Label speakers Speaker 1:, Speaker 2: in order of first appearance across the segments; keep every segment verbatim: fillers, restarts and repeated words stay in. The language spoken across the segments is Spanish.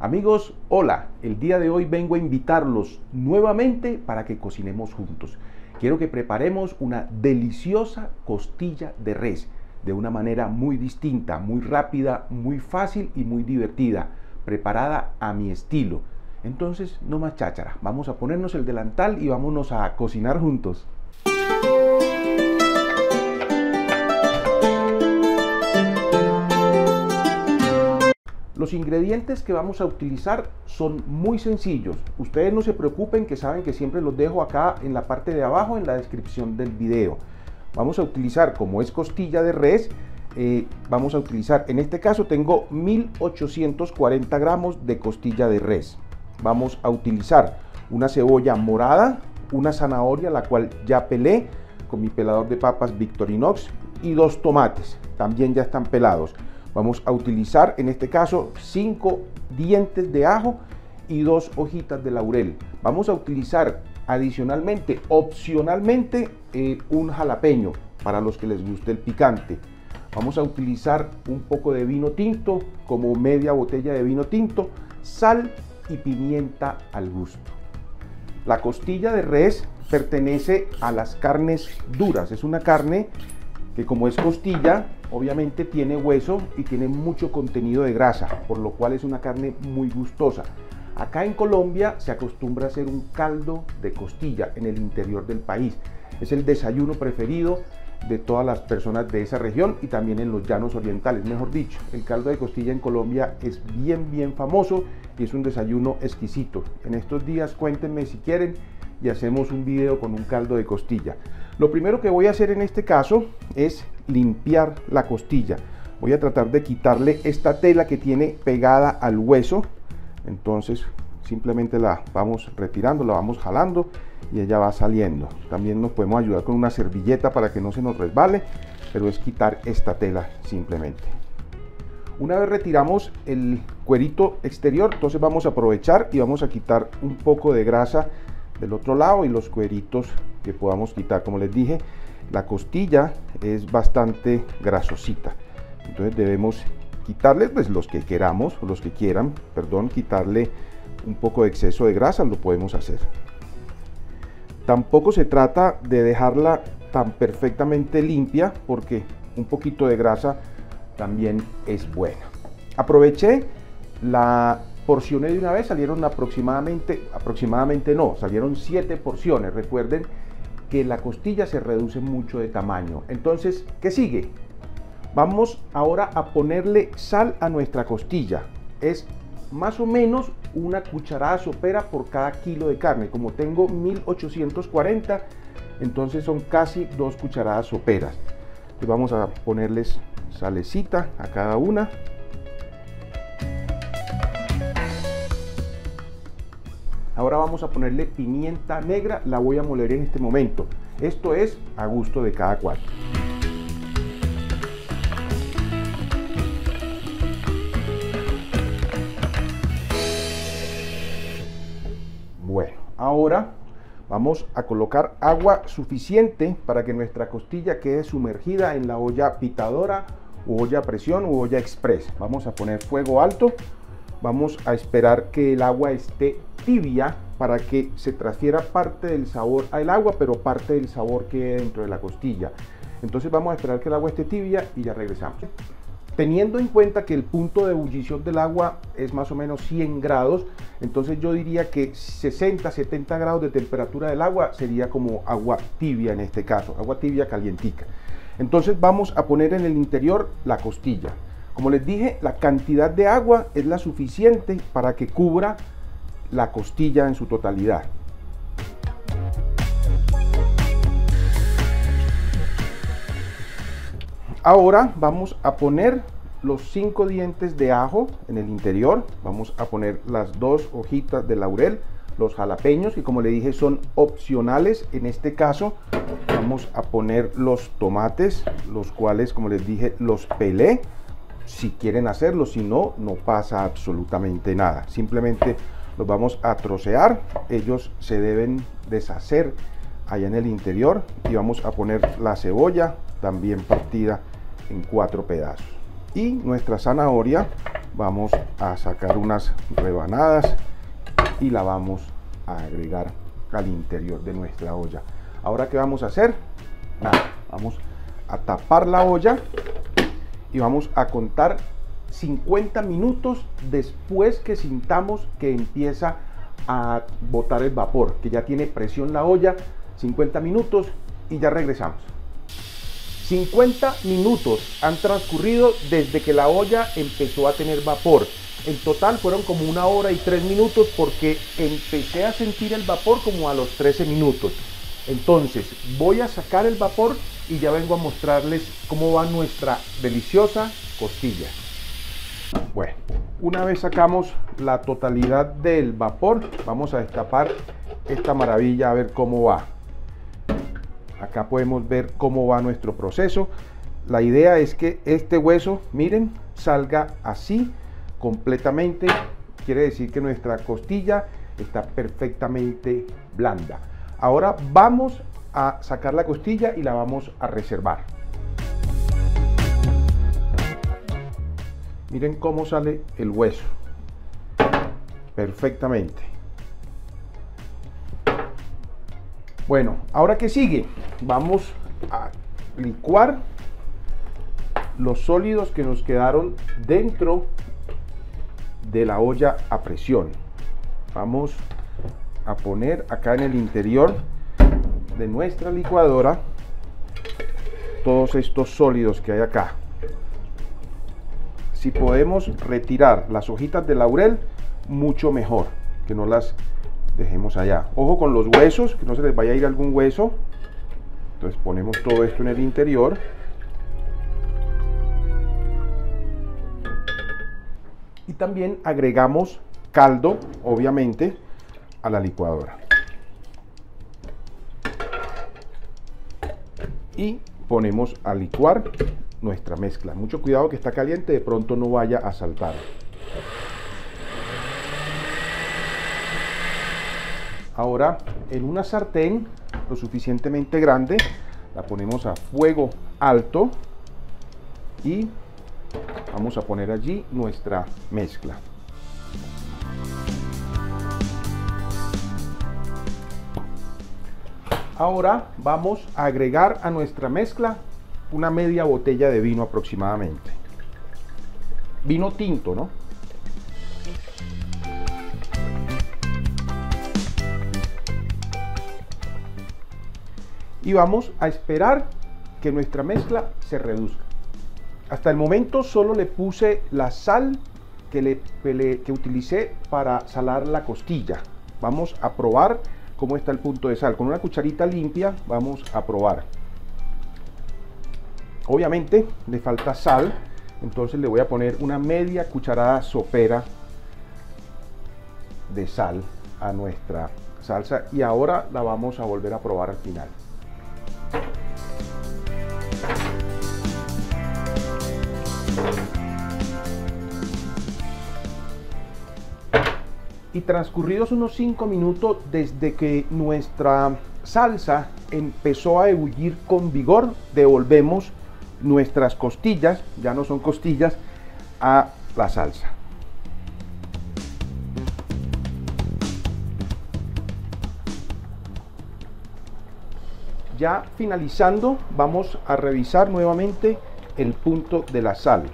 Speaker 1: Amigos, hola, el día de hoy vengo a invitarlos nuevamente para que cocinemos juntos. Quiero que preparemos una deliciosa costilla de res de una manera muy distinta, muy rápida, muy fácil y muy divertida, preparada a mi estilo. Entonces, no más cháchara, vamos a ponernos el delantal y vámonos a cocinar juntos. Los ingredientes que vamos a utilizar son muy sencillos. Ustedes no se preocupen, que saben que siempre los dejo acá en la parte de abajo en la descripción del video. Vamos a utilizar, como es costilla de res, eh, vamos a utilizar, en este caso tengo mil ochocientos cuarenta gramos de costilla de res. Vamos a utilizar una cebolla morada, una zanahoria, la cual ya pelé con mi pelador de papas Victorinox, y dos tomates, también ya están pelados. Vamos a utilizar en este caso cinco dientes de ajo y dos hojitas de laurel. Vamos a utilizar adicionalmente, opcionalmente, eh, un jalapeño para los que les guste el picante. Vamos a utilizar un poco de vino tinto, como media botella de vino tinto, sal y pimienta al gusto. La costilla de res pertenece a las carnes duras. Es una carne que, como es costilla, obviamente tiene hueso y tiene mucho contenido de grasa, por lo cual es una carne muy gustosa. Acá en Colombia se acostumbra a hacer un caldo de costilla en el interior del país. Es el desayuno preferido de todas las personas de esa región y también en los llanos orientales, mejor dicho. El caldo de costilla en Colombia es bien, bien famoso y es un desayuno exquisito. En estos días cuéntenme si quieren y hacemos un video con un caldo de costilla. Lo primero que voy a hacer en este caso es limpiar la costilla. Voy a tratar de quitarle esta tela que tiene pegada al hueso. Entonces simplemente la vamos retirando, la vamos jalando y ella va saliendo. También nos podemos ayudar con una servilleta para que no se nos resbale, pero es quitar esta tela simplemente. Una vez retiramos el cuerito exterior, entonces vamos a aprovechar y vamos a quitar un poco de grasa del otro lado y los cueritos que podamos quitar. Como les dije, la costilla es bastante grasosita, entonces debemos quitarle, pues los que queramos, los que quieran, perdón, quitarle un poco de exceso de grasa, lo podemos hacer. Tampoco se trata de dejarla tan perfectamente limpia, porque un poquito de grasa también es buena. Aproveché, la porcioné de una vez, salieron aproximadamente, aproximadamente no, salieron siete porciones. Recuerden que la costilla se reduce mucho de tamaño. Entonces, ¿qué sigue? Vamos ahora a ponerle sal a nuestra costilla. Es más o menos una cucharada sopera por cada kilo de carne. Como tengo mil ochocientos cuarenta, entonces son casi dos cucharadas soperas. Entonces vamos a ponerles salecita a cada una. Ahora vamos a ponerle pimienta negra, la voy a moler en este momento. Esto es a gusto de cada cual. Bueno, ahora vamos a colocar agua suficiente para que nuestra costilla quede sumergida en la olla pitadora u olla a presión u olla express. Vamos a poner fuego alto. Vamos a esperar que el agua esté tibia para que se transfiera parte del sabor al agua, pero parte del sabor quede dentro de la costilla. Entonces vamos a esperar que el agua esté tibia y ya regresamos. Teniendo en cuenta que el punto de ebullición del agua es más o menos cien grados, entonces yo diría que sesenta, setenta grados de temperatura del agua sería como agua tibia en este caso, agua tibia calientica. Entonces vamos a poner en el interior la costilla. Como les dije, la cantidad de agua es la suficiente para que cubra la costilla en su totalidad. Ahora vamos a poner los cinco dientes de ajo en el interior. Vamos a poner las dos hojitas de laurel, los jalapeños, que como le dije son opcionales. En este caso vamos a poner los tomates, los cuales, como les dije, los pelé. Si quieren hacerlo, si no, no pasa absolutamente nada. Simplemente los vamos a trocear. Ellos se deben deshacer allá en el interior. Y vamos a poner la cebolla también partida en cuatro pedazos. Y nuestra zanahoria vamos a sacar unas rebanadas y la vamos a agregar al interior de nuestra olla. Ahora, ¿qué vamos a hacer? Nada, vamos a tapar la olla y vamos a contar cincuenta minutos después que sintamos que empieza a botar el vapor, que ya tiene presión la olla. cincuenta minutos y ya regresamos. cincuenta minutos han transcurrido desde que la olla empezó a tener vapor. En total fueron como una hora y tres minutos, porque empecé a sentir el vapor como a los trece minutos. Entonces voy a sacar el vapor y ya vengo a mostrarles cómo va nuestra deliciosa costilla. Bueno, una vez sacamos la totalidad del vapor, vamos a destapar esta maravilla a ver cómo va. Acá podemos ver cómo va nuestro proceso. La idea es que este hueso, miren, salga así completamente. Quiere decir que nuestra costilla está perfectamente blanda. Ahora vamos a sacar la costilla y la vamos a reservar. Miren cómo sale el hueso. Perfectamente. Bueno, ahora ¿qué sigue? Vamos a licuar los sólidos que nos quedaron dentro de la olla a presión. Vamos a poner acá en el interior de nuestra licuadora todos estos sólidos que hay acá. Si podemos retirar las hojitas de laurel, mucho mejor, que no las dejemos allá. Ojo con los huesos, que no se les vaya a ir algún hueso. Entonces ponemos todo esto en el interior. Y también agregamos caldo, obviamente, a la licuadora. Y ponemos a licuar nuestra mezcla. Mucho cuidado que está caliente, de pronto no vaya a saltar. Ahora, en una sartén lo suficientemente grande, la ponemos a fuego alto y vamos a poner allí nuestra mezcla. Ahora vamos a agregar a nuestra mezcla una media botella de vino aproximadamente. Vino tinto, ¿no? Y vamos a esperar que nuestra mezcla se reduzca. Hasta el momento solo le puse la sal que, le, que, le, que utilicé para salar la costilla. Vamos a probar cómo está el punto de sal. Con una cucharita limpia vamos a probar. Obviamente le falta sal, entonces le voy a poner una media cucharada sopera de sal a nuestra salsa y ahora la vamos a volver a probar al final. Y transcurridos unos cinco minutos desde que nuestra salsa empezó a ebullir con vigor, devolvemos nuestras costillas, ya no son costillas, a la salsa. Ya finalizando, vamos a revisar nuevamente el punto de la sal.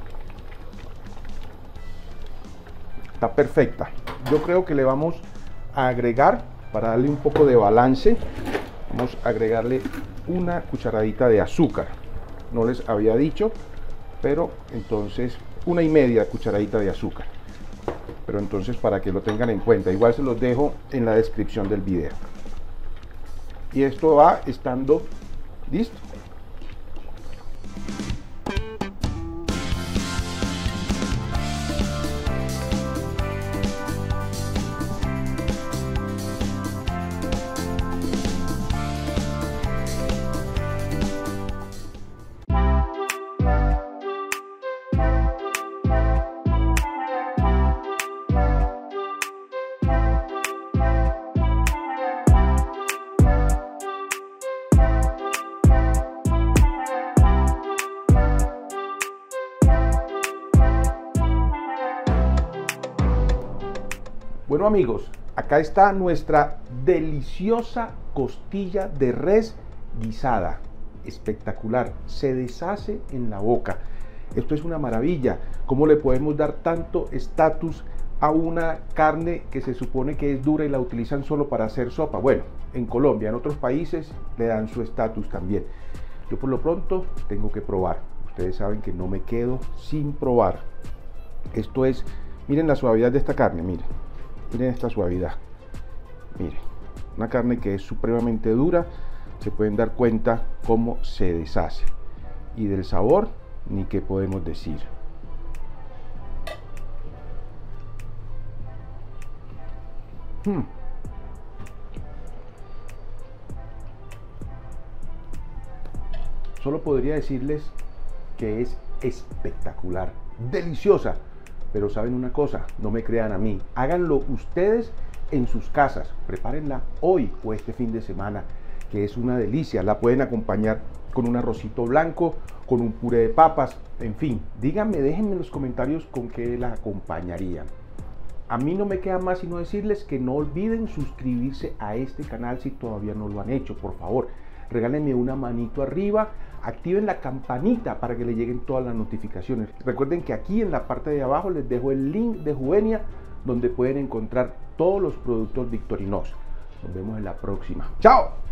Speaker 1: Está perfecta. Yo creo que le vamos a agregar, para darle un poco de balance, vamos a agregarle una cucharadita de azúcar. No les había dicho, pero entonces una y media cucharadita de azúcar. Pero entonces para que lo tengan en cuenta, igual se los dejo en la descripción del video. Y esto va estando listo. Bueno amigos, acá está nuestra deliciosa costilla de res guisada. Espectacular, se deshace en la boca. Esto es una maravilla. ¿Cómo le podemos dar tanto estatus a una carne que se supone que es dura y la utilizan solo para hacer sopa? Bueno, en Colombia, en otros países le dan su estatus también. Yo por lo pronto tengo que probar. Ustedes saben que no me quedo sin probar. Esto es, miren la suavidad de esta carne, miren. Miren esta suavidad. Miren, una carne que es supremamente dura. Se pueden dar cuenta cómo se deshace. Y del sabor, ni qué podemos decir. Hmm. Solo podría decirles que es espectacular, deliciosa. Pero saben una cosa, no me crean a mí, háganlo ustedes en sus casas, prepárenla hoy o este fin de semana, que es una delicia. La pueden acompañar con un arrocito blanco, con un puré de papas, en fin, díganme, déjenme en los comentarios con qué la acompañarían. A mí no me queda más sino decirles que no olviden suscribirse a este canal si todavía no lo han hecho, por favor. Regálenme una manito arriba, activen la campanita para que le lleguen todas las notificaciones. Recuerden que aquí en la parte de abajo les dejo el link de Juvenia, donde pueden encontrar todos los productos Victorinox. Nos vemos en la próxima. ¡Chao!